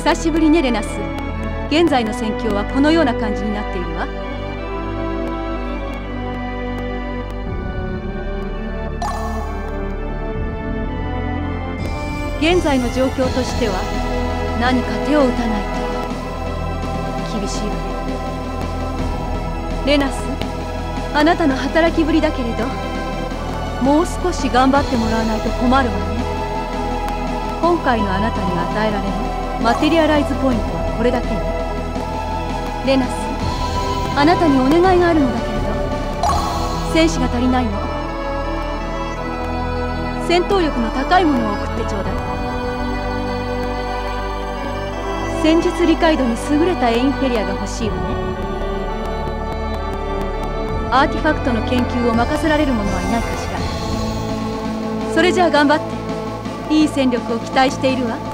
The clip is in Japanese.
久しぶりねレナス。現在の戦況はこのような感じになっているわ。現在の状況としては何か手を打たないと厳しいわね。レナス、あなたの働きぶりだけれどもう少し頑張ってもらわないと困るわね。今回のあなたに与えられるマテリアライズポイントはこれだけね。レナス、あなたにお願いがあるのだけれど戦士が足りないの。戦闘力の高いものを送ってちょうだい。戦術理解度に優れたエインフェリアが欲しいわね。アーティファクトの研究を任せられる者はいないかしら。それじゃあ頑張って。いい戦力を期待しているわ。